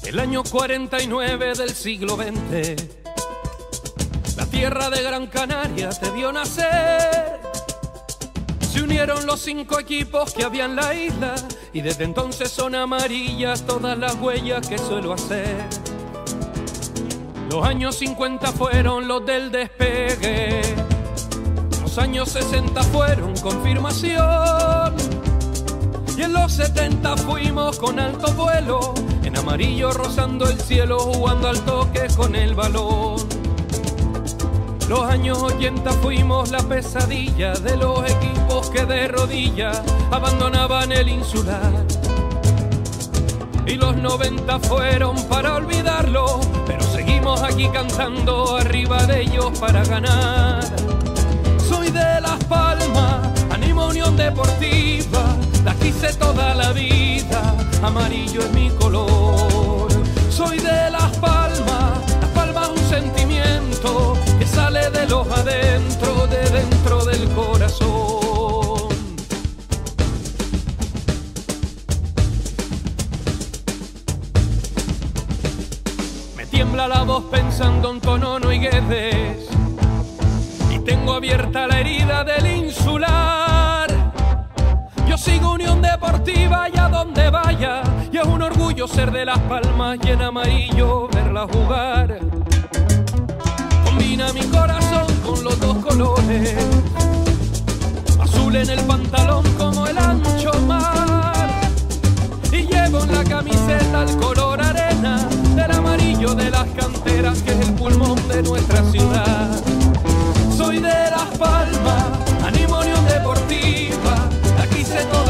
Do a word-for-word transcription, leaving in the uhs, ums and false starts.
El año cuarenta y nueve del siglo veinte, la tierra de Gran Canaria te vio nacer. Se unieron los cinco equipos que había en la isla y desde entonces son amarillas todas las huellas que suelo hacer. Los años cincuenta fueron los del despegue, los años sesenta fueron confirmación y en los setenta fuimos con alto vuelo, en amarillo rozando el cielo, jugando al toque con el balón. Los años ochenta fuimos la pesadilla de los equipos que de rodillas abandonaban el insular. Y los noventa fueron para olvidarlo, pero seguimos aquí cantando arriba de ellos para ganar. Soy de Las Palmas, animo Unión Deportiva, la quise toda la vida, amarillo es mi color. Soy de Las Palmas, Las Palmas un sentimiento que sale de los adentro, de dentro del corazón. Me tiembla la voz pensando en Tonono y Guedes, y tengo abierta la herida del insular. Yo sigo Unión Deportiva y a donde vaya, y es un orgullo ser de Las Palmas y en amarillo verla jugar. Combina mi corazón con los dos colores, azul en el pantalón como el ancho mar, y llevo en la camiseta el color arena del amarillo de las canteras, que es el pulmón de nuestra ciudad. Soy de Las Palmas, animo Unión Deportiva, la quise toda